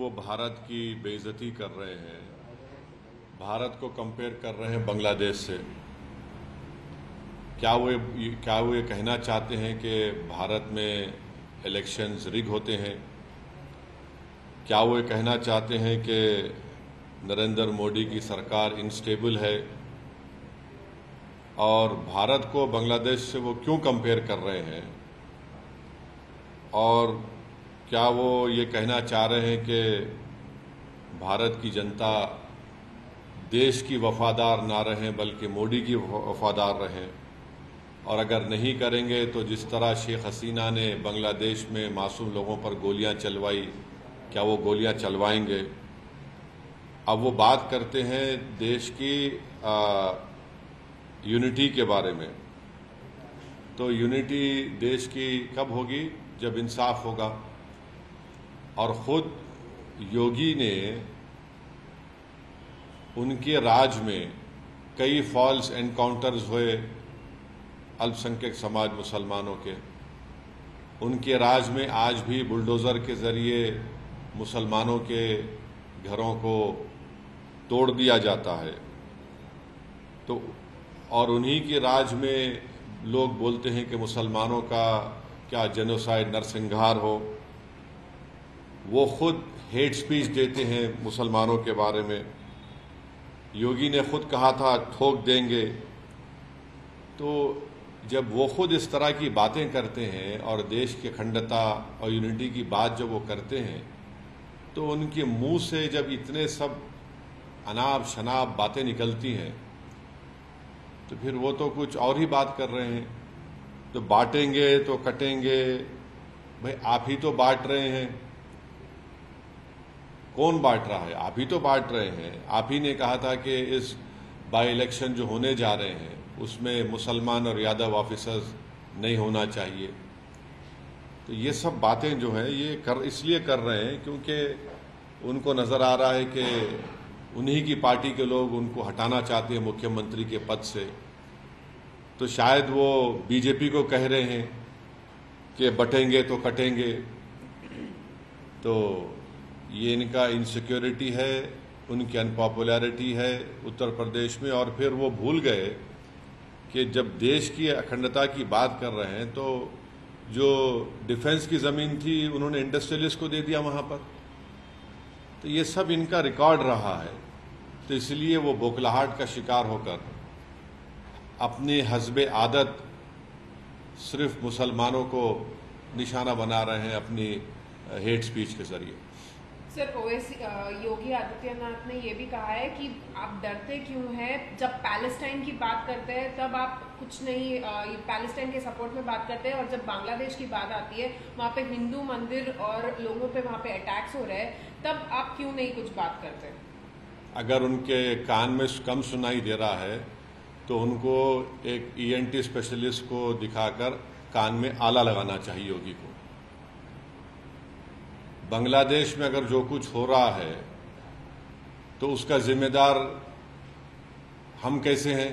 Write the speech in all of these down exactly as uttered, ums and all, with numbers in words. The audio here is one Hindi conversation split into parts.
वो भारत की बेइज्जती कर रहे हैं, भारत को कंपेयर कर रहे हैं बांग्लादेश से। क्या वो क्या वो ये कहना चाहते हैं कि भारत में इलेक्शंस रिग होते हैं? क्या वो ये कहना चाहते हैं कि नरेंद्र मोदी की सरकार इनस्टेबल है? और भारत को बांग्लादेश से वो क्यों कंपेयर कर रहे हैं? और क्या वो ये कहना चाह रहे हैं कि भारत की जनता देश की वफादार ना रहें बल्कि मोदी की वफादार रहें? और अगर नहीं करेंगे तो जिस तरह शेख हसीना ने बांग्लादेश में मासूम लोगों पर गोलियां चलवाई, क्या वो गोलियां चलवाएंगे? अब वो बात करते हैं देश की आ, यूनिटी के बारे में। तो यूनिटी देश की कब होगी? जब इंसाफ होगा। और खुद योगी ने उनके राज में कई फॉल्स एनकाउंटर्स हुए अल्पसंख्यक समाज मुसलमानों के। उनके राज में आज भी बुलडोज़र के ज़रिए मुसलमानों के घरों को तोड़ दिया जाता है। तो और उन्हीं के राज में लोग बोलते हैं कि मुसलमानों का क्या जेनोसाइड, नरसंहार हो। वो खुद हेट स्पीच देते हैं मुसलमानों के बारे में। योगी ने खुद कहा था ठोक देंगे। तो जब वो खुद इस तरह की बातें करते हैं और देश की अखंडता और यूनिटी की बात जब वो करते हैं, तो उनके मुंह से जब इतने सब अनाप शनाप बातें निकलती हैं तो फिर वो तो कुछ और ही बात कर रहे हैं। तो बांटेंगे तो कटेंगे, भाई आप ही तो बांट रहे हैं। कौन बांट रहा है? आप ही तो बांट रहे हैं। आप ही ने कहा था कि इस बाई इलेक्शन जो होने जा रहे हैं उसमें मुसलमान और यादव ऑफिसर्स नहीं होना चाहिए। तो ये सब बातें जो हैं ये कर इसलिए कर रहे हैं क्योंकि उनको नज़र आ रहा है कि उन्हीं की पार्टी के लोग उनको हटाना चाहते हैं मुख्यमंत्री के पद से। तो शायद वो बीजेपी को कह रहे हैं कि बटेंगे तो कटेंगे। तो ये इनका इनसिक्योरिटी है, उनकी अनपॉपुलैरिटी है उत्तर प्रदेश में। और फिर वो भूल गए कि जब देश की अखंडता की बात कर रहे हैं तो जो डिफेंस की ज़मीन थी उन्होंने इंडस्ट्रियलिस्ट को दे दिया वहाँ पर। तो ये सब इनका रिकॉर्ड रहा है। तो इसलिए वो बौखलाहट का शिकार होकर अपनी हस्बे आदत सिर्फ मुसलमानों को निशाना बना रहे हैं अपनी हेट स्पीच के जरिए। सर, ओवैसी योगी आदित्यनाथ ने यह भी कहा है कि आप डरते क्यों हैं? जब पैलेस्टाइन की बात करते हैं तब आप कुछ नहीं, पैलेस्टाइन के सपोर्ट में बात करते हैं, और जब बांग्लादेश की बात आती है वहाँ पे हिंदू मंदिर और लोगों पे वहाँ पे अटैक्स हो रहे हैं, तब आप क्यों नहीं कुछ बात करते? अगर उनके कान में कम सुनाई दे रहा है तो उनको एक ईएनटी स्पेशलिस्ट को दिखाकर कान में आला लगाना चाहिए योगी को। बांग्लादेश में अगर जो कुछ हो रहा है तो उसका जिम्मेदार हम कैसे हैं?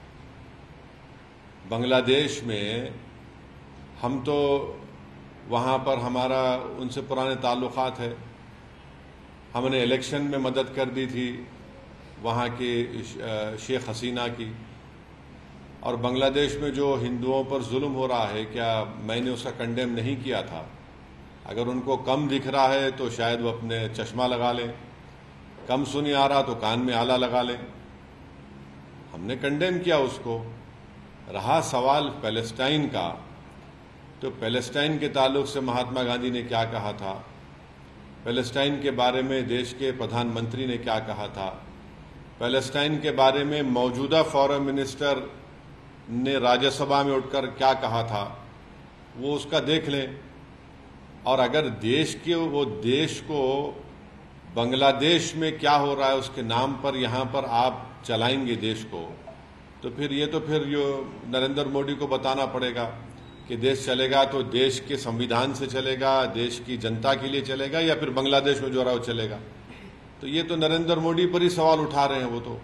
बांग्लादेश में हम तो वहाँ पर हमारा उनसे पुराने ताल्लुकात है। हमने इलेक्शन में मदद कर दी थी वहाँ की शेख हसीना की। और बांग्लादेश में जो हिंदुओं पर जुल्म हो रहा है, क्या मैंने उसका कंडेम नहीं किया था? अगर उनको कम दिख रहा है तो शायद वो अपने चश्मा लगा लें, कम सुनी आ रहा तो कान में आला लगा लें। हमने कंडेम किया उसको। रहा सवाल पैलेस्टाइन का, तो पैलेस्टाइन के ताल्लुक से महात्मा गांधी ने क्या कहा था, पैलेस्टाइन के बारे में देश के प्रधानमंत्री ने क्या कहा था, पैलेस्टाइन के बारे में मौजूदा फॉरेन मिनिस्टर ने राज्यसभा में उठकर क्या कहा था, वो उसका देख लें। और अगर देश के वो देश को बांग्लादेश में क्या हो रहा है उसके नाम पर यहाँ पर आप चलाएंगे देश को, तो फिर ये तो फिर जो नरेंद्र मोदी को बताना पड़ेगा कि देश चलेगा तो देश के संविधान से चलेगा, देश की जनता के लिए चलेगा, या फिर बांग्लादेश में जो रहा वो चलेगा। तो ये तो नरेंद्र मोदी पर ही सवाल उठा रहे हैं वो तो।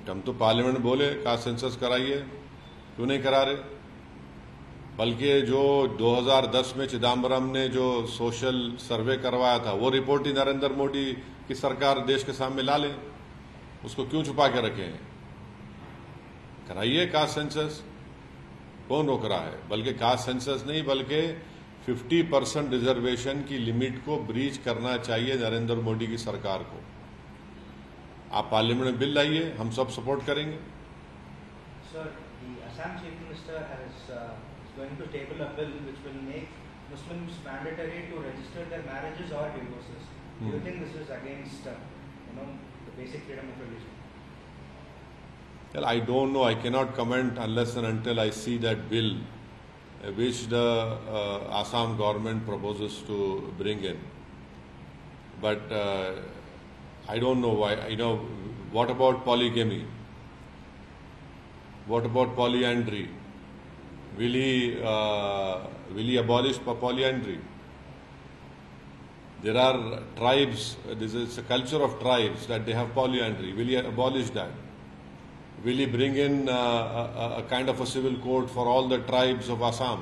हम तो पार्लियामेंट बोले कास्ट सेंसस कराइए, क्यों नहीं करा रहे? बल्कि जो दो हज़ार दस में चिदम्बरम ने जो सोशल सर्वे करवाया था वो रिपोर्ट ही नरेंद्र मोदी की सरकार देश के सामने ला ले, उसको क्यों छुपा के रखे हैं? कराइए कास्ट सेंसस, कौन रोक रहा है? बल्कि कास्ट सेंसस नहीं बल्कि पचास परसेंट रिजर्वेशन की लिमिट को ब्रीच करना चाहिए नरेंद्र मोदी की सरकार को। आप पार्लियामेंट में बिल लाइए, हम सब सपोर्ट करेंगे। Sir, the Assam Chief Minister has uh, is going to table a bill which will make Muslims mandatory to register their marriages or divorces. Do you think this is against uh, you know the basic freedom of religion? Well, I don't know. I cannot comment unless and until I see that bill uh, which the uh, Assam government proposes to bring in. But uh, I don't know why. You know, what about polygamy? What about polyandry? Will he uh, will he abolish polyandry? There are tribes. This is a culture of tribes that they have polyandry. Will he abolish that? Will he bring in uh, a, a kind of a civil code for all the tribes of Assam?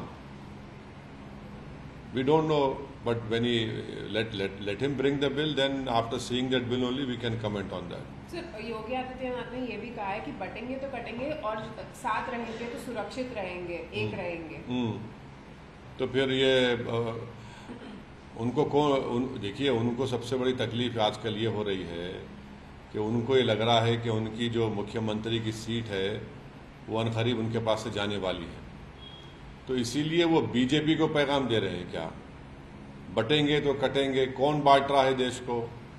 We don't know, but when he let let let him bring the bill, then after seeing that bill only we can comment on that. Sir, Yogi Adityanath ने ये भी कहा है कि बटेंगे तो कटेंगे और साथ रहेंगे तो सुरक्षित रहेंगे, एक रहेंगे। तो फिर ये आ, उनको कौन उन, देखिए उनको सबसे बड़ी तकलीफ आजकल ये हो रही है कि उनको ये लग रहा है कि उनकी जो मुख्यमंत्री की सीट है वो अनकरीब उनके पास से जाने वाली है, तो इसीलिए वो बीजेपी को पैगाम दे रहे हैं क्या बटेंगे तो कटेंगे। कौन बांट रहा है देश को?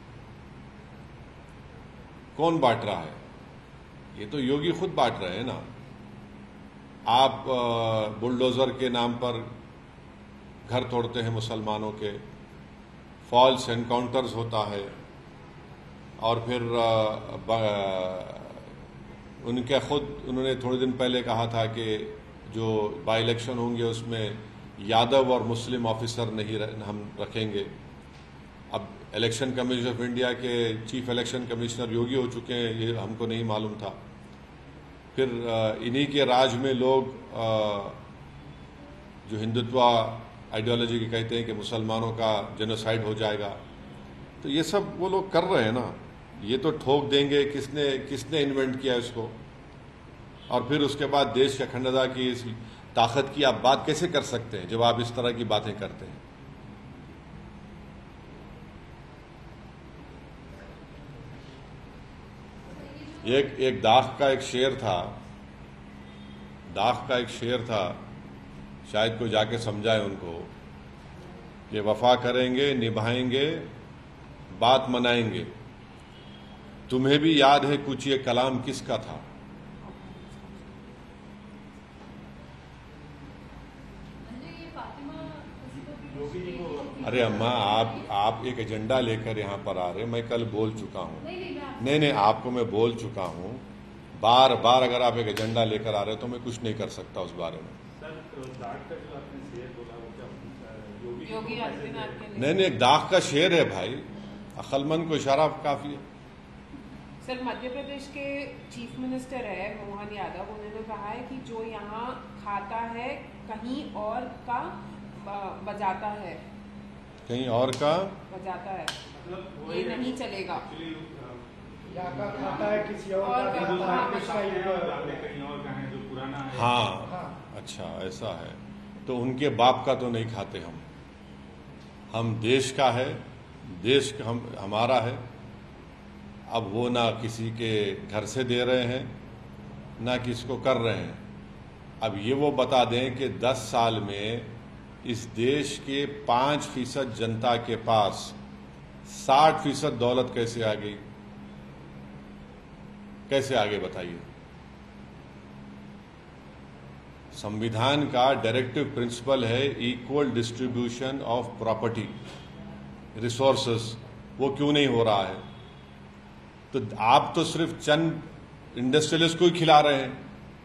कौन बांट रहा है? ये तो योगी खुद बांट रहे हैं ना। आप बुलडोजर के नाम पर घर तोड़ते हैं मुसलमानों के, फॉल्स एनकाउंटर्स होता है, और फिर उनके खुद उन्होंने थोड़े दिन पहले कहा था कि जो बाई इलेक्शन होंगे उसमें यादव और मुस्लिम ऑफिसर नहीं हम रखेंगे। अब इलेक्शन कमीशन ऑफ इंडिया के चीफ इलेक्शन कमिश्नर योगी हो चुके हैं, ये हमको नहीं मालूम था। फिर इन्हीं के राज में लोग जो हिंदुत्व आइडियोलॉजी के कहते हैं कि मुसलमानों का जेनोसाइड हो जाएगा, तो ये सब वो लोग कर रहे हैं ना। ये तो ठोक देंगे किसने किसने इन्वेंट किया इसको, और फिर उसके बाद देश के अखंडता की इस ताकत की आप बात कैसे कर सकते हैं जब आप इस तरह की बातें करते हैं? एक एक दाख का एक शेर था, दाख का एक शेर था, शायद कोई जाके समझाए उनको कि वफा करेंगे, निभाएंगे, बात मनाएंगे। तुम्हें भी याद है कुछ ये कलाम किसका था? अरे अम्मा, आप आप एक एजेंडा लेकर यहाँ पर आ रहे हैं। मैं कल बोल चुका हूँ, नहीं नहीं आपको मैं बोल चुका हूँ बार बार। अगर आप एक एजेंडा लेकर आ रहे हो तो मैं कुछ नहीं कर सकता उस बारे में। योगी आदित्यनाथ के नहीं नहीं, एक दाग का शेर है भाई, अक्लमंद को इशारा काफी है। सर, मध्य प्रदेश के चीफ मिनिस्टर है मोहन यादव, उन्होंने कहा है कि जो यहाँ खाता है कहीं और का बजाता है, कहीं और का बजाता है, ये नहीं चलेगा। का खाता है किसी और का, हाँ अच्छा ऐसा है, तो उनके बाप का तो नहीं खाते हम। हम देश का है, देश हम हमारा है। अब वो ना किसी के घर से दे रहे हैं ना किसको कर रहे हैं। अब ये वो बता दें कि दस साल में इस देश के पाँच फीसद जनता के पास साठ फीसद दौलत कैसे आ गई? कैसे आगे बताइए? संविधान का डायरेक्टिव प्रिंसिपल है equal distribution of property resources, वो क्यों नहीं हो रहा है? तो आप तो सिर्फ चंद इंडस्ट्रियलिस्ट को ही खिला रहे हैं।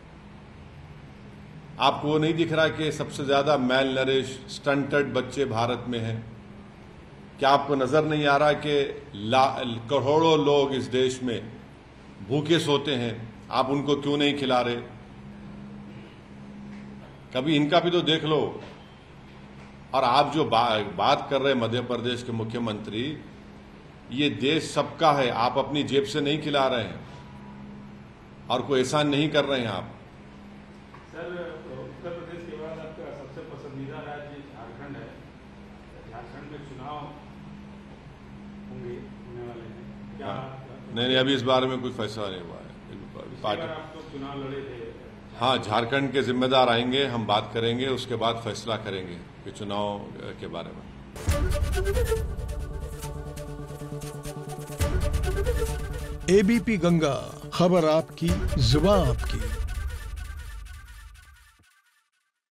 आपको वो नहीं दिख रहा कि सबसे ज्यादा मेल नरिश स्टंटेड बच्चे भारत में हैं? क्या आपको नजर नहीं आ रहा कि करोड़ों लोग इस देश में भूखे सोते हैं? आप उनको क्यों नहीं खिला रहे? कभी इनका भी तो देख लो। और आप जो बा, बात कर रहे मध्य प्रदेश के मुख्यमंत्री, ये देश सबका है, आप अपनी जेब से नहीं खिला रहे हैं और कोई एहसान नहीं कर रहे हैं आप। सर, उत्तर प्रदेश के बाद आपका सबसे पसंदीदा राज्य झारखंड है। झारखंड में चुनाव होंगे, होने वाले हैं क्या? नहीं नहीं, अभी इस बारे में कोई फैसला नहीं हुआ है। पार्टी आप तो चुनाव लड़े थे। हाँ, झारखंड के जिम्मेदार आएंगे, हम बात करेंगे, उसके बाद फैसला करेंगे कि चुनाव के बारे में। एबीपी गंगा, खबर आपकी, जुबान आपकी।